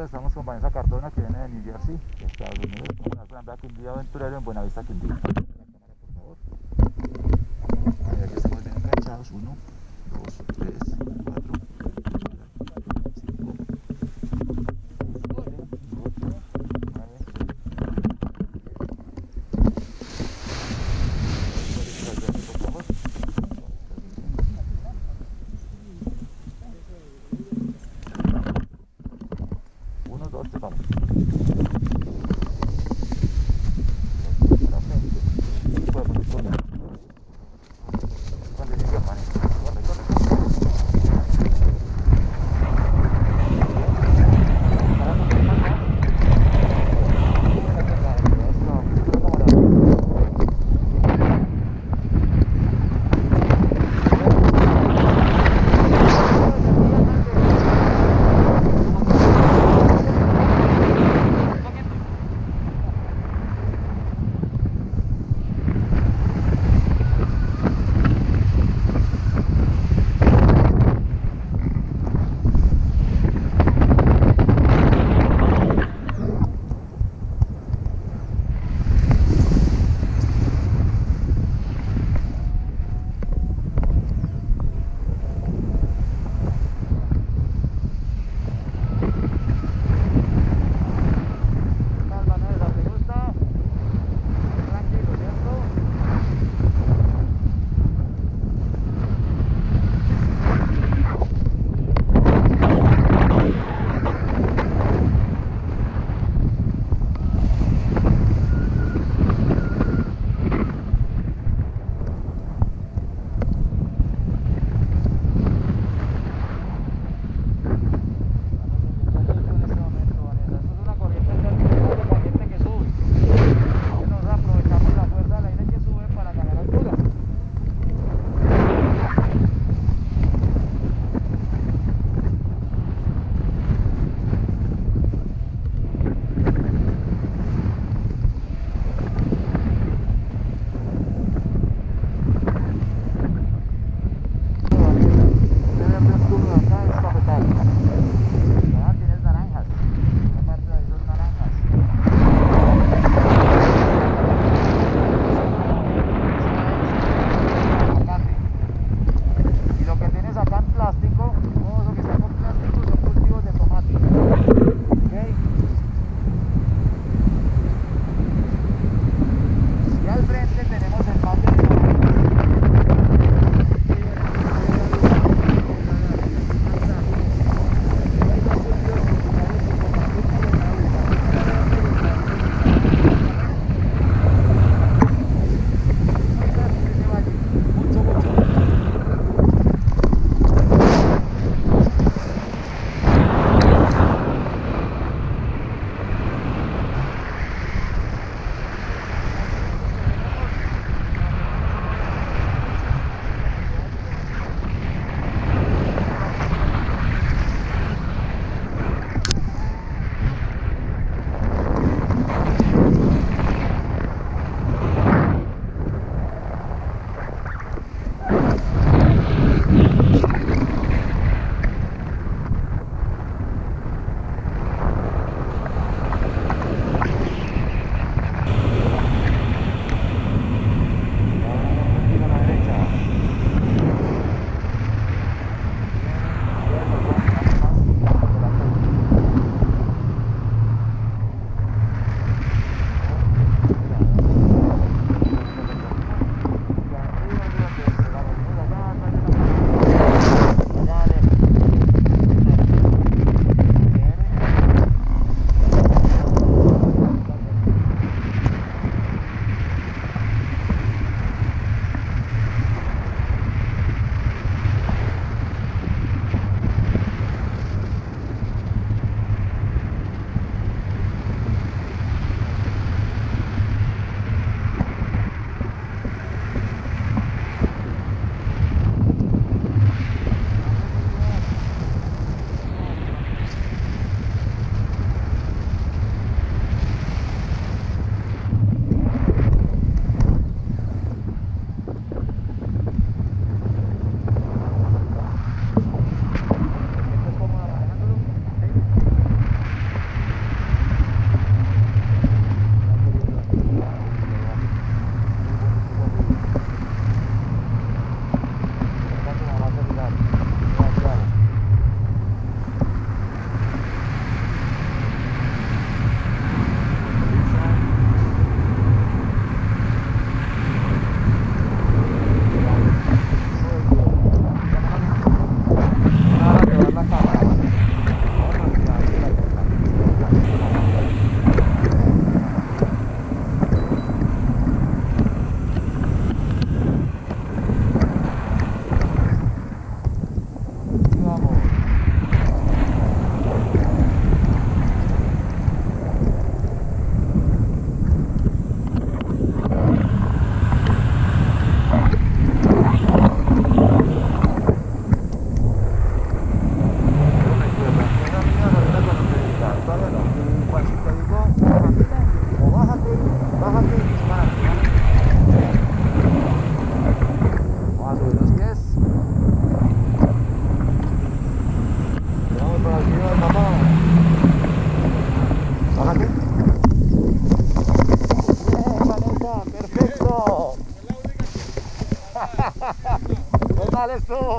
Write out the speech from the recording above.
pues estamos con Vanessa Cardona, que viene de New Jersey, de Estados Unidos. Vamos a hacer un viaje Quindío aventurero en Buenavista, Quindío. La cámara, por favor. Ahí aquí estamos bien enganchados. 1, 2, 3, 4, 5, 8, 9. Por favor. 1, 2, 3, vamos. Podemos ir corriendo. Con decisión, Vanessa. Corre, corre, corre. si te digo, camina o bájate, bájate y dispárate, ¿vale? Vamos a subir los pies. Vamos para arriba, papá. Bájate. Bien, Vanessa, perfecto. ¿Qué tal esto?